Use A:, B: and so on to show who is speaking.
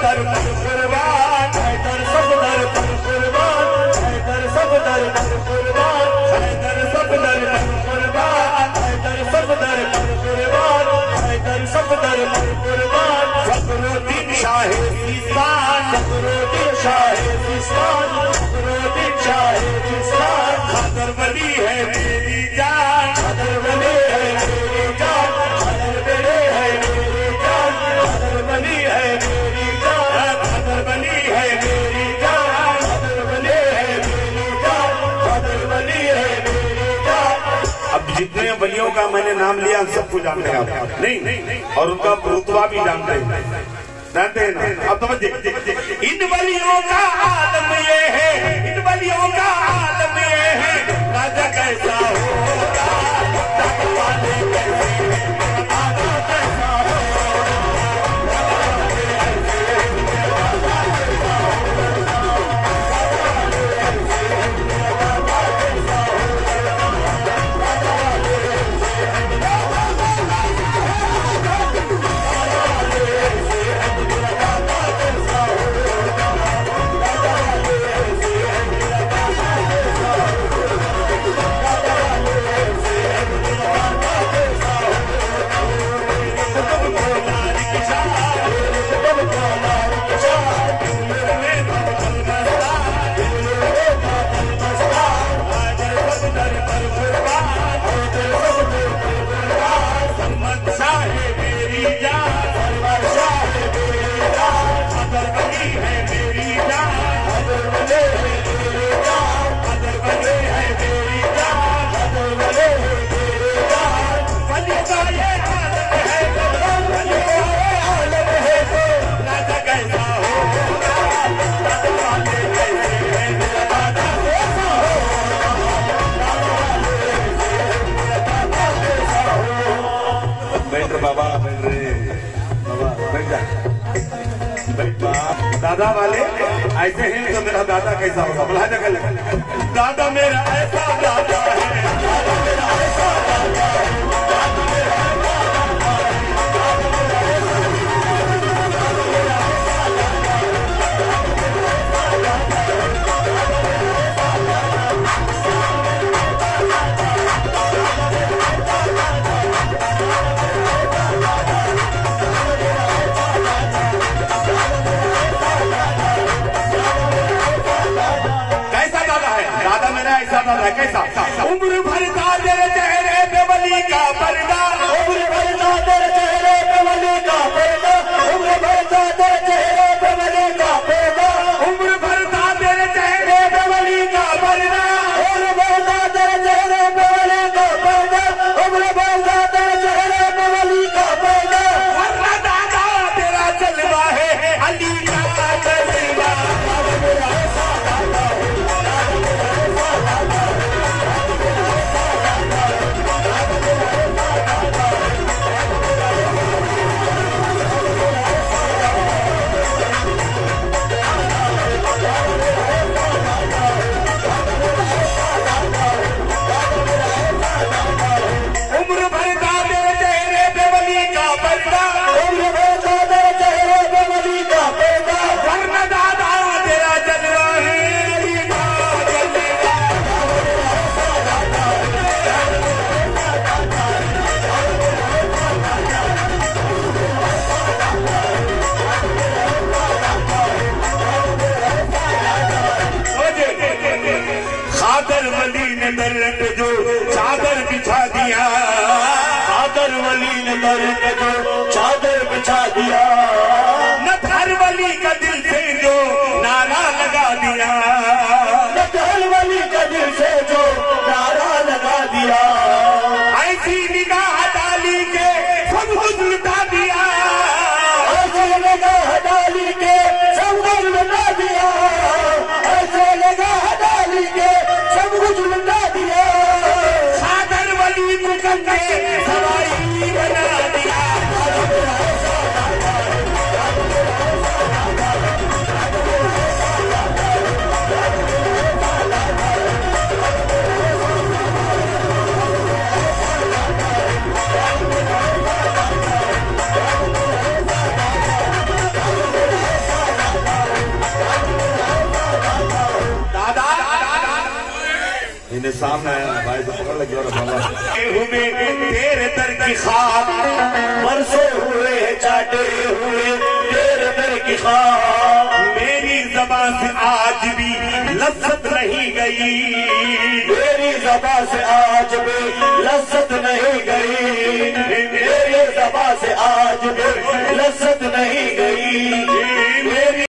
A: दर पर कुर्बान, हैदर सब दर पर कुर्बान, हैदर सब दर पर कुर्बान, हैदर सब दर पर कुर्बान, हैदर सब दर पर कुर्बान, हैदर सब दर पर कुर्बान। फखरुद्दीन शाह सिस्तान, फखरुद्दीन शाह सिस्तान, फखरुद्दीन शाह सिस्तान। हैदर वली है मेरी जान, हैदर वली है मेरी जान, हैदर वली है मेरी जान, हैदर वली है मेरी जान, हैदर वली है मेरी जान, हैदर वली है मेरी जान, हैदर वली है मेरी जान। अब जितने वलियों का मैंने नाम लिया सबको जानते हैं आप? नहीं, और उनका रुतबा भी जानते हैं ना? अब तो इन वलियों का आलम ये है, इन वलियों का आलम ये है, राजा कैसा होगा, वाले कैसे आगा कैसा दादा वाले ऐसे हैं तो मेरा दादा कैसा होगा? बोला दादा मेरा ऐसा दादा है, दादा मेरा ऐसा दादा है, दादा मेरा ऐसा दादा है, दादा मेरा ऐसा कैसा? उम्र भर तेरे चेहरे पे वली का पर्दा, उम्र भर तेरे चेहरे पे वली का पर्दा, उम्र भर तेरे चेहरे पे वली का पर्दा, उम्र भर तेरे चेहरे पे वली का पर्दा, उम्र भर तेरे चेहरे पे वली का पर्दा, उम्र भर तेरे चेहरे पे वली का पर्दा। वरना दादा तेरा जलवा है अली का जलवा, मेरा ऐसा दादा है, दर पे जो चादर बिछा दिया, चादर वली ने दर पे जो चादर बिछा दिया, नथर वली का दिल से जो नारा लगा दिया, नथर वली का दिल से जो नारा लगा दिया, ऐसी निगाह डाली के सब कुछ लुटा दिया, ऐसी निगाह डाली के सब कुछ लुटा दिया, ऐसे निगाह डाली के सब कुछ लुटा दिया, सागर वली मुकद्दे सवाई बना दिया। मेरे सामने आया भाई तो पकड़ लगी और हुए तेरे दर की खाक बरसों हुए चाटे हुए तेरे दर की खाक मेरी ज़बान से आज भी लज्जत नहीं गई मेरी ज़बान से आज भी लज्जत नहीं